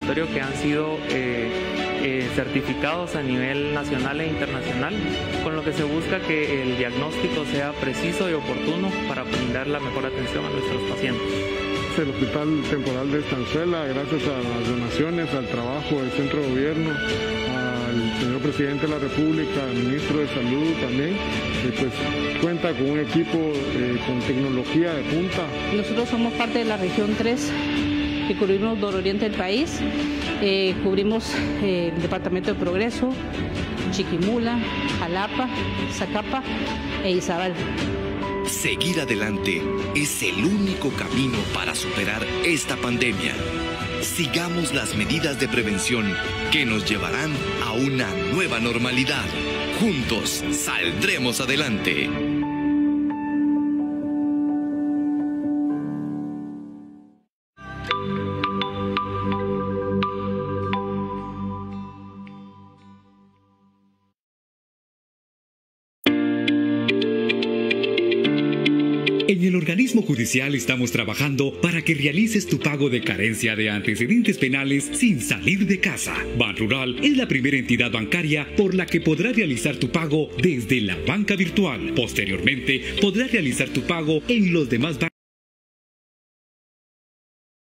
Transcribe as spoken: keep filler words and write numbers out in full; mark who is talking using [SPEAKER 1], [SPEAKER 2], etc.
[SPEAKER 1] que han sido eh, eh, certificados a nivel nacional e internacional, con lo que se busca que el diagnóstico sea preciso y oportuno para brindar la mejor atención a nuestros pacientes.
[SPEAKER 2] El Hospital Temporal de Estanzuela, gracias a las donaciones, al trabajo del centro de gobierno, al señor presidente de la República, al ministro de Salud también, eh, pues cuenta con un equipo eh, con tecnología de punta.
[SPEAKER 3] Nosotros somos parte de la región tres, que cubrimos nororiente del país, eh, cubrimos eh, el departamento de Progreso, Chiquimula, Jalapa, Zacapa e Izabal.
[SPEAKER 4] Seguir adelante es el único camino para superar esta pandemia. Sigamos las medidas de prevención que nos llevarán a una nueva normalidad. Juntos saldremos adelante.
[SPEAKER 5] En el organismo judicial estamos trabajando para que realices tu pago de carencia de antecedentes penales sin salir de casa. Banrural es la primera entidad bancaria por la que podrás realizar tu pago desde la banca virtual. Posteriormente, podrás realizar tu pago en los demás bancos.